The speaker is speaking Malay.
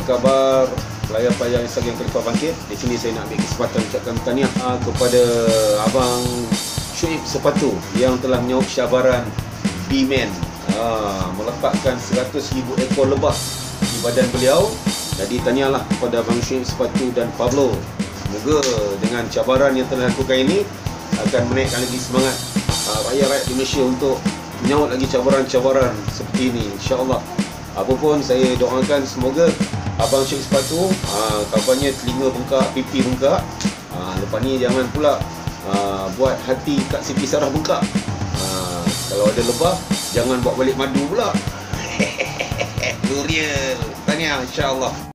khabar player-player Instagram Khalifah Bangkit? Di sini saya nak ambil kesempatan ucapkan tahniah kepada Abang Syuib Sepatu yang telah menyahut cabaran B-Man, melepaskan 100,000 ekor lebah di badan beliau. Jadi tahniahlah kepada Abang Syuib Sepatu dan Pablo. Semoga dengan cabaran yang telah dilakukan ini akan menaikkan lagi semangat rakyat di Malaysia untuk menyahut lagi cabaran-cabaran seperti ini, insya-Allah. Apapun saya doakan semoga Abang Syuib Sepatu kabarnya telinga bengkak, pipi bengkak. Lepas ni jangan pula buat hati Kak Siti Sarah bengkak. Kalau ada lebah jangan bawa balik madu pula. Real. Tahniah, insya-Allah.